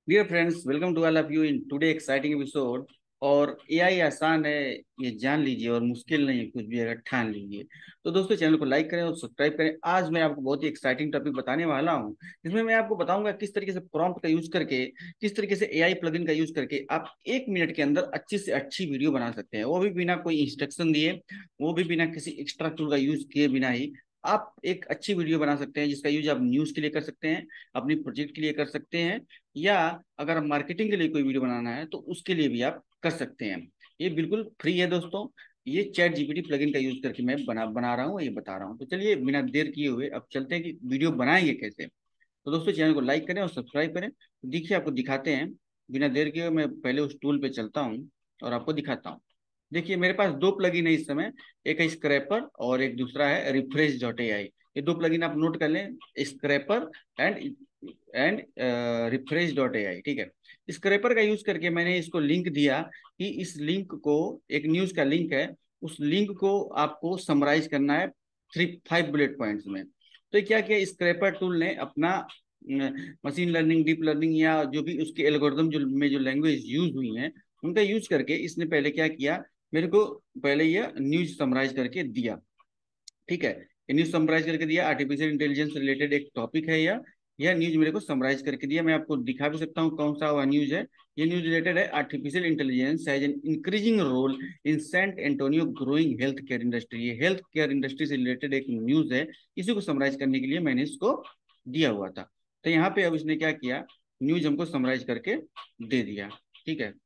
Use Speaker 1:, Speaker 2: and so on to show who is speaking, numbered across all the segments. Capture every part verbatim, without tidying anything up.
Speaker 1: Dear friends, welcome to all of you in today exciting episode. और AI आसान है, ये जान लीजिए, और मुश्किल नहीं है, कुछ भी अगर ठान लीजिए। तो दोस्तों, चैनल को लाइक करें और सब्सक्राइब करें। आज मैं आपको बहुत ही एक्साइटिंग टॉपिक बताने वाला हूं, जिसमें मैं आपको बताऊंगा किस तरीके से प्रॉम्प्ट का यूज करके, किस तरीके से एआई प्लगइन का यूज करके आप एक मिनट के अंदर अच्छी से अच्छी वीडियो बना सकते हैं, वो भी बिना कोई इंस्ट्रक्शन दिए, वो भी बिना किसी एक्स्ट्रा टूल का यूज किए बिना ही आप एक अच्छी वीडियो बना सकते हैं, जिसका यूज आप न्यूज के लिए कर सकते हैं, अपनी प्रोजेक्ट के लिए कर सकते हैं, या अगर मार्केटिंग के लिए कोई वीडियो बनाना है तो उसके लिए भी आप कर सकते हैं। ये बिल्कुल फ्री है दोस्तों। ये चैट जीपीटी प्लगइन का यूज करके मैं बना बना रहा हूँ, ये बता रहा हूँ। तो चलिए बिना देर किए हुए अब चलते हैं कि वीडियो बनाएंगे कैसे। तो दोस्तों, चैनल को लाइक करें और सब्सक्राइब करें। तो देखिए, आपको दिखाते हैं। बिना देर किए हुए मैं पहले उस टूल पे चलता हूँ और आपको दिखाता हूँ। देखिए, मेरे पास दो प्लगइन है इस समय। एक है स्क्रैपर और एक दूसरा है रिफ्रेश डॉट ए आई। ये दो प्लगइन आप नोट कर लें, scraper and and refresh dot A I. ठीक है। स्क्रैपर का यूज करके मैंने इसको लिंक दिया कि इस लिंक को, एक न्यूज का लिंक है, उस लिंक को आपको समराइज करना है थ्री फाइव बुलेट पॉइंट्स में। तो क्या किया, स्क्रैपर टूल ने अपना मशीन लर्निंग, डीप लर्निंग, या जो भी उसके एल्गोरिदम जो में जो लैंग्वेज यूज हुई है, उनका यूज करके इसने पहले क्या किया, मेरे को पहले ये न्यूज समराइज करके दिया। ठीक है। ये न्यूज समराइज करके दिया, आर्टिफिशियल इंटेलिजेंस रिलेटेड एक टॉपिक है यह। यह न्यूज मेरे को समराइज करके दिया। मैं आपको दिखा भी सकता हूँ कौन सा वह न्यूज है। ये न्यूज रिलेटेड है, artificial intelligence has an increasing role in San Antonio growing health care industry. ये हेल्थ केयर इंडस्ट्री से रिलेटेड एक न्यूज है। इसी को समराइज करने के लिए मैंने इसको दिया हुआ था। तो यहाँ पे अब इसने क्या किया, न्यूज हमको समराइज करके दे दिया। ठीक है।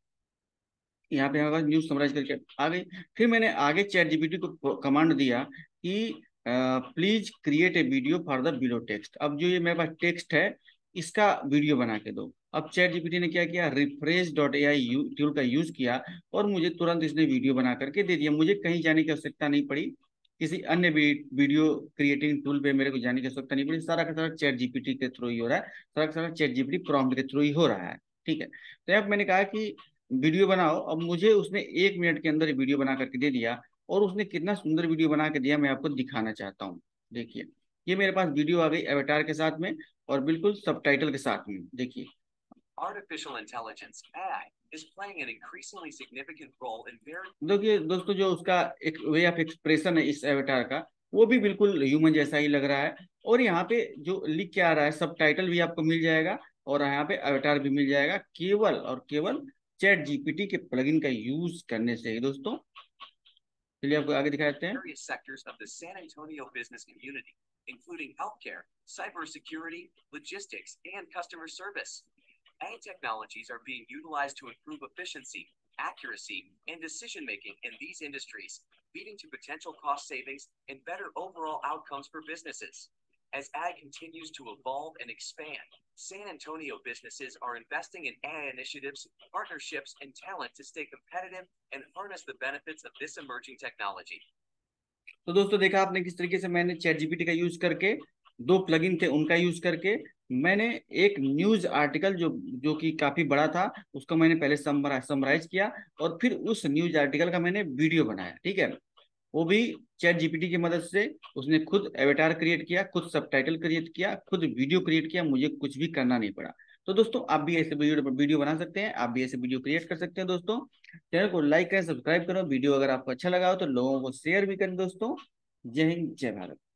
Speaker 1: यहाँ पे हमारे पास न्यूज समराइज करके आ गई। फिर मैंने आगे चैट जीपीटी को कमांड दिया कि please create a video for the below text. अब जो ये मेरे पास टेक्स्ट है, इसका वीडियो बना के दो। अब चैट जीपीटी ने क्या किया, refresh dot A I tool का यूज किया और मुझे तुरंत इसने वीडियो बना करके दे दिया। मुझे कहीं जाने की आवश्यकता नहीं पड़ी, किसी अन्य वीडियो क्रिएटिंग टूल पे मेरे को जाने की आवश्यकता नहीं पड़ी। सारा का सारा चैट जीपीटी के थ्रू ही हो रहा है, सारा का सारा चैट जीपीटी प्रॉम्प्ट के थ्रू ही हो रहा है। ठीक है। तो अब मैंने कहा कि वीडियो बनाओ। अब मुझे उसने एक मिनट के अंदर वीडियो बना करके दे दिया, और उसने कितना सुंदर वीडियो बना के दिया, मैं आपको दिखाना चाहता हूँ। देखिए, ये मेरे पास वीडियो आ गई एवेटार के साथ में, और बिल्कुल सबटाइटल के साथ में। देखिए,
Speaker 2: Artificial intelligence A I is playing an increasingly significant role in very
Speaker 1: देखिए दोस्तों, जो उसका एक वे ऑफ एक्सप्रेशन है इस एवेटार का, वो भी बिल्कुल ह्यूमन जैसा ही लग रहा है। और यहाँ पे जो लिख के आ रहा है, सबटाइटल भी आपको मिल जाएगा, और यहाँ पे एवेटार भी मिल जाएगा, केवल और केवल चैट जीपीटी के प्लगइन का यूज करने से ही दोस्तों। चलिए आपको आगे दिखा देते हैं।
Speaker 2: various sectors of the San Antonio business community, including healthcare, cybersecurity, logistics, and customer service. A I technologies are being utilized to improve efficiency, accuracy, and decision making in these industries, leading to potential cost savings and better overall outcomes for businesses. As A I continues to evolve and expand, San Antonio businesses are investing in A I initiatives, partnerships, and talent to stay competitive and harness the benefits of this emerging technology.
Speaker 1: तो दोस्तों, देखा आपने किस तरीके से मैंने chat GPT का use करके, दो प्लगइन थे उनका यूज करके, मैंने एक न्यूज आर्टिकल जो जो कि काफी बड़ा था, उसको मैंने पहले समराइज किया, और फिर उस न्यूज आर्टिकल का मैंने वीडियो बनाया। ठीक है। वो भी चैट जीपीटी की मदद से। उसने खुद एवेटार क्रिएट किया, खुद सबटाइटल क्रिएट किया, खुद वीडियो क्रिएट किया, मुझे कुछ भी करना नहीं पड़ा। तो दोस्तों, आप भी ऐसे वीडियो वीडियो बना सकते हैं, आप भी ऐसे वीडियो क्रिएट कर सकते हैं दोस्तों। चैनल को लाइक करें, सब्सक्राइब करो। वीडियो अगर आपको अच्छा लगा हो तो लोगों को शेयर भी करें दोस्तों। जय हिंद, जय भारत।